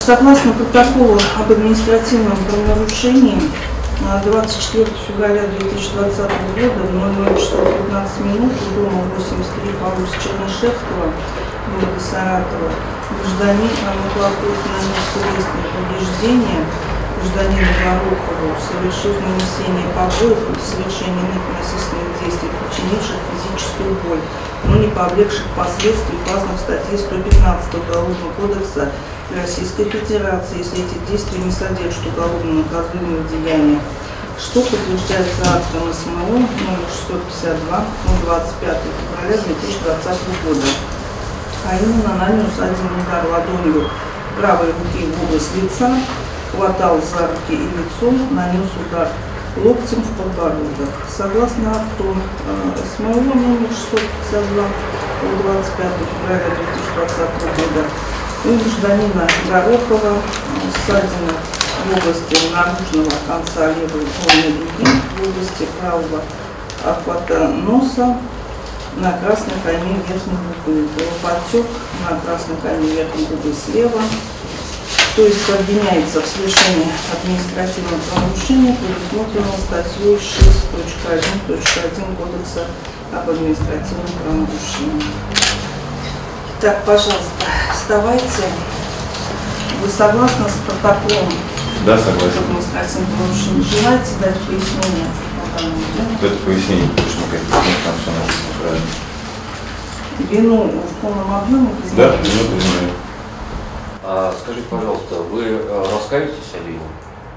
Согласно протоколу об административном правонарушении 24 февраля 2020 года в 00 часов 15 минут у дома 83 по улице Чернышевского, города Саратова, гражданин Маклаков нанес телесное повреждение гражданину Горохову, совершив нанесение побоев или совершение иных насильственных действий, причинивших физическую боль, но не повлекших последствий, указанных в статье 115 Уголовного кодекса Российской Федерации, если эти действия не содержат уголовно наказуемого деяния, что подтверждается актом СМО номер 652 25 февраля 2020 года. А именно нанес один удар ладонью правой руки в область лица, хватал за руки и лицо, нанес удар локтем в подбородок. Согласно акту СМО номер 652 25 февраля 2020 года, у гражданина Горохова ссадина в области наружного конца левой полной дуги, в области правого обхвата носа, на красной кайме верхней губы, кровоподтек на красной кайме верхней губы слева, то есть обвиняется в совершении административного правонарушения, предусмотренного статьей 6.1.1 Кодекса об административном правонарушении. Так, пожалуйста, вставайте. Вы согласны с протоколом? Да, согласен. Административным правонарушением. Желаете дать пояснение? Это пояснение, потому что мы там все написано правильно. Вину в полном объеме? Да, вину признаю. Скажите, пожалуйста, вы раскаиваетесь о вине?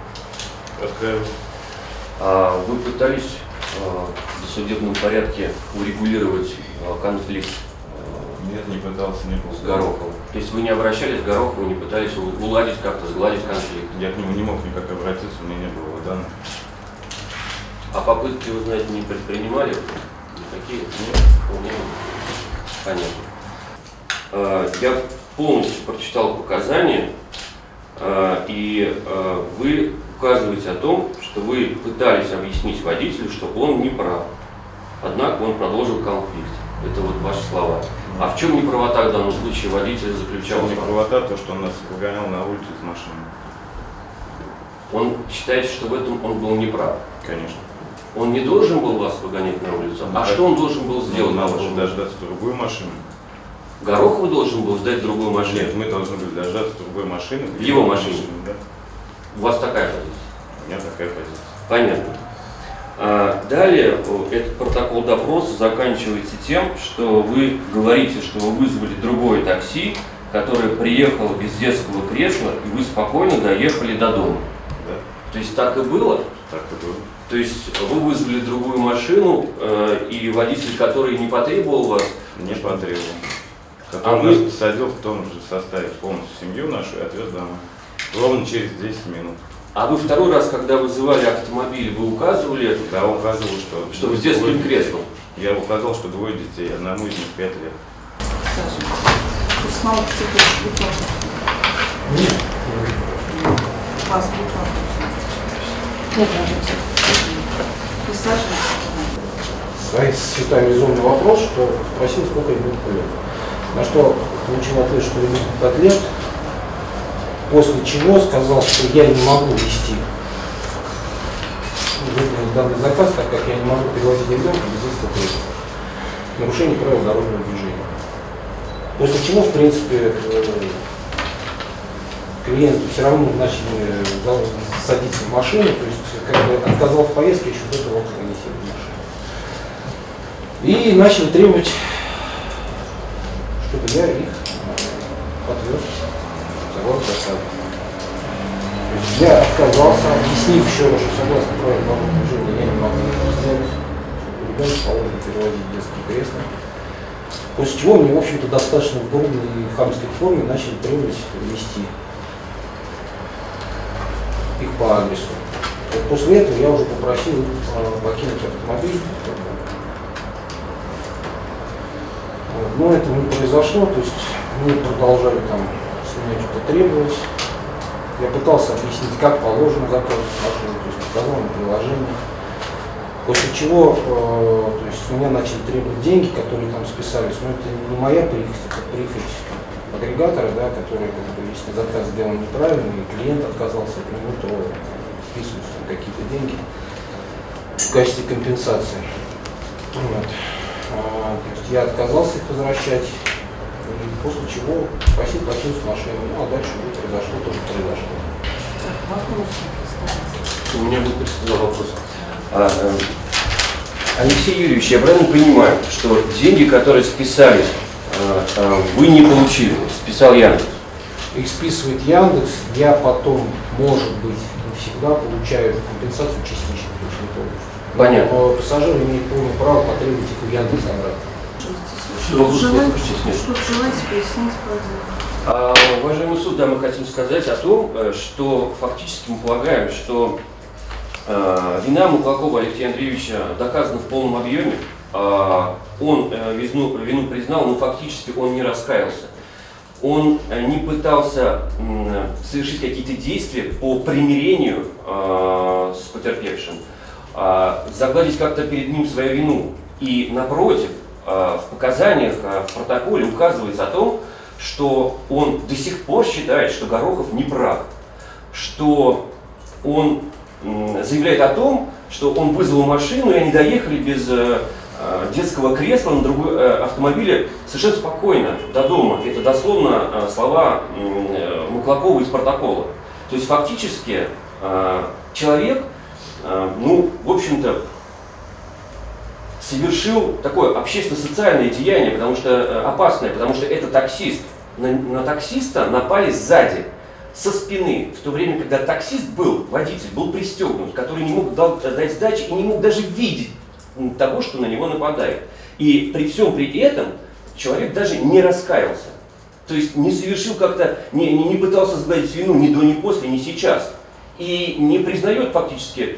Раскаиваюсь. Вы пытались в досудебном порядке урегулировать конфликт? Нет, не пытался, не был. С Гороховым. То есть вы не обращались к Горохову, не пытались уладить как-то, сгладить конфликт? Я к нему не мог никак обратиться, у меня не было его данных. А попытки, вы знаете, не предпринимали? Никакие? Нет. Понятно. Я полностью прочитал показания, и вы указываете о том, что вы пытались объяснить водителю, что он не прав. Однако он продолжил конфликт. Это вот ваши слова. А в чем неправота в данном случае водитель заключался? Неправота то, что он нас выгонял на улицу из машины. Он считает, что в этом он был неправ? Конечно. Он не должен был вас выгонять на улицу? А что он должен был сделать? Нам должен дождаться другую машину. Горохов должен был ждать другую машину? Нет, мы должны были дождаться другой машины. В его машине? Да. У вас такая позиция? У меня такая позиция. Понятно. Далее этот протокол допроса заканчивается тем, что вы говорите, что вы вызвали другое такси, которое приехало без детского кресла, и вы спокойно доехали до дома. Да. То есть так и было? Так и было. То есть вы вызвали другую машину, и водитель, который не потребовал вас? Не потребовал. Который нас посадил в том же составе полностью семью нашу и отвез домой. Ровно через 10 минут. А вы второй раз, когда вызывали автомобиль, вы указывали? Да, указывал, что с детским креслом. Я указал, что двое детей, одному из них 5 лет. Нет. Вас нет. Стоит считаю резонный вопрос, что спросил, сколько ребенку лет. На что получил ответ, что ребенку 5 лет, после чего сказал, что я не могу вести выполнить данный заказ, так как я не могу перевозить ребенка без детского кресла. Нарушение правил дорожного движения. После чего, в принципе, клиенту все равно начали садиться в машину, то есть как бы отказал в поездке еще до того, как они сели в машину. И начали требовать, чтобы я их отвез за город доставки. Я отказался, объяснив еще раз, что согласно правилам дорожного движения я не могу это сделать, ребенку положено переводить детские кресла. После чего мне, в общем-то, достаточно в грубой и хамской форме начали требовать вести их по адресу. Вот после этого я уже попросил их покинуть автомобиль. Но этого не произошло, то есть мы продолжали там с меня что-то требовать. Я пытался объяснить, как положено заказывать машину, то есть показал им приложение. После чего то есть, с меня начали требовать деньги, которые там списались, но это не моя прихоть, это прихоть агрегатора, да, который, если заказ сделан неправильно, и клиент отказался от него, то списываются какие-то деньги в качестве компенсации. Вот. То есть я отказался их возвращать, и после чего просил платить машину. Ну а дальше что произошло, тоже произошло. У меня будет два вопроса. Алексей Юрьевич, я правильно понимаю, что деньги, которые списались, вы не получили, списал Яндекс? Их списывает Яндекс, я потом, может быть, не всегда получаю компенсацию частично, то есть не полностью. Понятно. Но пассажир имеет полное право потребовать их у Яндекса обратно. Что желаете пояснить, пожалуйста? Уважаемый суд, да, мы хотим сказать о том, что фактически мы полагаем, что вина Маклакова Алексея Андреевича доказана в полном объеме. Он вину признал, но фактически он не раскаялся. Он не пытался совершить какие-то действия по примирению с потерпевшим, загладить как-то перед ним свою вину. И напротив, в показаниях, в протоколе указывается о том, что он до сих пор считает, что Горохов не прав, что он заявляет о том, что он вызвал машину, и они доехали без детского кресла на другой автомобиле совершенно спокойно до дома. Это дословно слова Маклакова из протокола. То есть фактически человек, ну, в общем-то, совершил такое общественно-социальное деяние, потому что опасное, потому что это таксист. На таксиста напали сзади, со спины, в то время, когда таксист был, водитель, был пристегнут, который не мог дать сдачи и не мог даже видеть того, что на него нападает. И при всем при этом человек даже не раскаялся. То есть не совершил как-то, не пытался сгладить вину ни до, ни после, ни сейчас. И не признает фактически,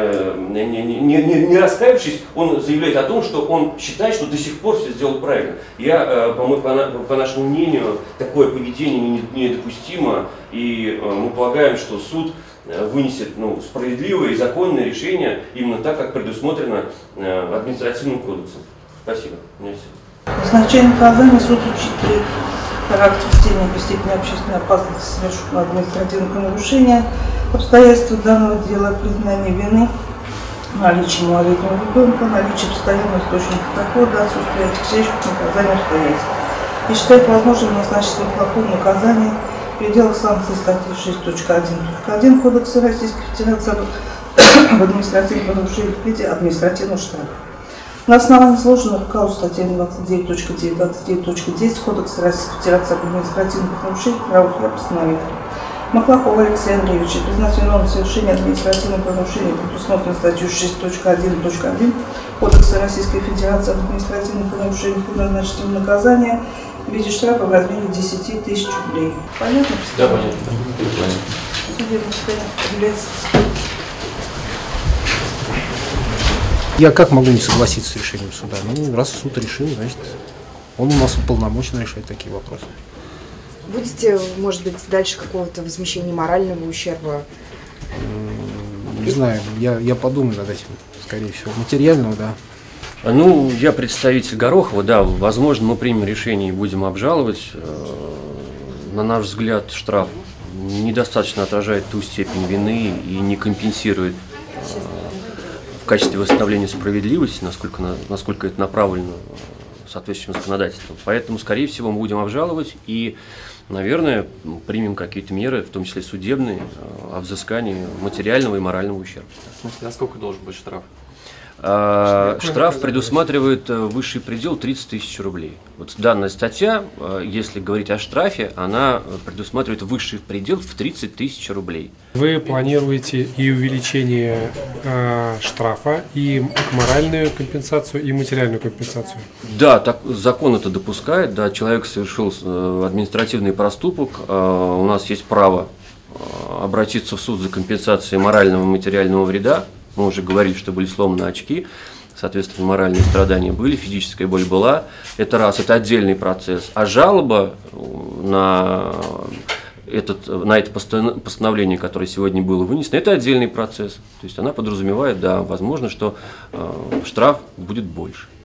не раскаявшись, он заявляет о том, что он считает, что до сих пор все сделал правильно. По нашему мнению, такое поведение недопустимо, и мы полагаем, что суд вынесет справедливое и законное решение именно так, как предусмотрено административным кодексом. Спасибо. Назначение наказания суд учитывает характер, степень и степень общественной опасности совершенного административного нарушения, обстоятельства данного дела, признание вины, наличие малолетнего ребенка, наличие постоянного источника дохода, отсутствие отягчающих наказания обстоятельств. И считает возможным назначить Маклакову наказание в пределах санкций статьи 6.1.1 Кодекса Российской Федерации об административном нарушении в виде административного штрафа. На основании изложенных в КАУ статьями 29.9, 29.10 Кодекса Российской Федерации об административных нарушениях правовых я постановил Маклакова Алексея Андреевича признать виновным в совершении административного нарушения, предусмотренной статьей 6.1.1 Кодекса Российской Федерации об административных нарушениях, и назначить ему наказание в виде штрафа в размере 10 тысяч рублей. Понятно? Да, понятно. Судебное заседание объявляется. Я как могу не согласиться с решением суда? Ну, раз суд решил, значит, он у нас уполномочен решать такие вопросы. Будете, может быть, дальше какого-то возмещения морального ущерба? Не знаю, я подумаю над этим, скорее всего. Материального, да. Ну, я представитель Горохова, да, возможно, мы примем решение и будем обжаловать. На наш взгляд, штраф недостаточно отражает ту степень вины и не компенсирует в качестве восстановления справедливости, насколько это направлено соответствующим законодательством. Поэтому, скорее всего, мы будем обжаловать и, наверное, примем какие-то меры, в том числе судебные, о взыскании материального и морального ущерба. Насколько должен быть штраф? Штраф предусматривает высший предел 30 тысяч рублей. Вот данная статья, если говорить о штрафе, она предусматривает высший предел в 30 тысяч рублей. Вы планируете и увеличение штрафа, и моральную компенсацию, и материальную компенсацию? Да, так, закон это допускает. Да, человек совершил административный проступок, у нас есть право обратиться в суд за компенсацией морального и материального вреда. Мы уже говорили, что были сломаны очки, соответственно, моральные страдания были, физическая боль была. Это раз, это отдельный процесс. А жалоба на это постановление, которое сегодня было вынесено, это отдельный процесс. То есть она подразумевает, да, возможно, что штраф будет больше.